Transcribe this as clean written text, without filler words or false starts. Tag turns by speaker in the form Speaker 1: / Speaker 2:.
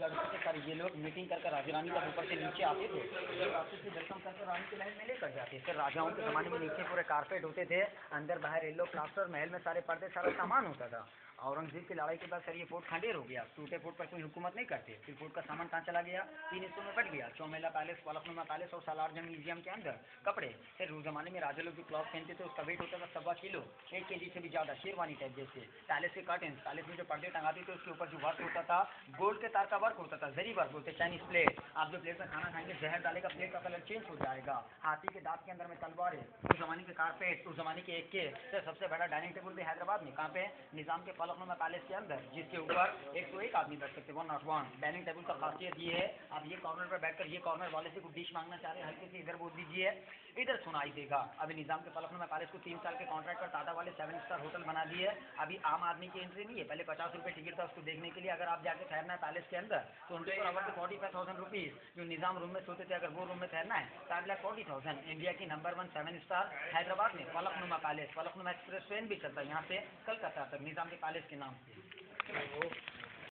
Speaker 1: लड़के थे सर, ये लोग मीटिंग कर राजा रानी का ऊपर से नीचे आते थे, ऑफिस से वेलकम करके रानी के महल में लेकर जाते। फिर राजाओं के ज़माने में नीचे पूरे कारपेट होते थे, अंदर बाहर येलो प्लास्टर, महल में सारे पर्दे, सारा सामान होता था। औरंगजेब की लड़ाई के बाद सर ये फोर्ट खंडेर हो गया, टूटे फोर्ट पर कोई हुकूमत नहीं करते। फिर फोर्ट का सामान कहाँ चला गया? 3 हिस्सों में बट गया, चौमेला पैलेस, फलकनुमा पैलेस और सालार जंग म्यूजियम के अंदर। कपड़े, फिर उस जमाने में राजा लोग जो क्लॉथ पहनते थे उसका वेट होता था 1.25 किलो, 1 kg से भी ज़्यादा, शेरवानी टाइप जैसे। पैलेस के कर्टेंस, पैलेस में जो पर्दे टंगाते थे उसके ऊपर जो वर्क होता था, गोल्ड के तार का वर्क होता था, जरी वर्क बोलते। चाइनीज प्लेट, आप जो प्लेट में खाना खाएंगे जहर डालेगा, प्लेट का कलर चेंज हो जाएगा। हाथी के दांत के अंदर में तलवारें, उस जमाने के कारपेट, उस जमाने के एक्के। फिर सबसे बड़ा डाइनिंग टेबल भी हैदराबाद में, कहाँ पे? निजाम के फलकनुमा पैलेस के अंदर, जिसके ऊपर 101 आदमी बैठ सकते, 101। डाइनिंग टेबल का खासियत ये है, आप ये कॉर्नर पर बैठकर ये कॉर्नर वाले से कुछ डिश मांगना चाह रहे हैं, हल्के से इधर बोल दीजिए, इधर सुनाई देगा। अभी निजाम के फलकनुमा पैलेस को 3 साल के कॉन्ट्रैक्ट पर टाटा वाले 7 स्टार होटल बना दिए। अभी आम आदमी की एंट्री नहीं है, पहले 50 रुपये टिकट था उसको देखने के लिए। अगर आप जाके ठहरना है पैलेस के अंदर तो 45,000 रुपीज़। जो निजाम रूम में सोते थे, अगर वो रूम में ठहरना है 5,40,000। इंडिया की नंबर 1 7 स्टार हैदराबाद में Falaknuma palace, Falaknuma express train भी चलता है यहाँ से कलकत्ता तक निजाम के पैलेस के नाम से।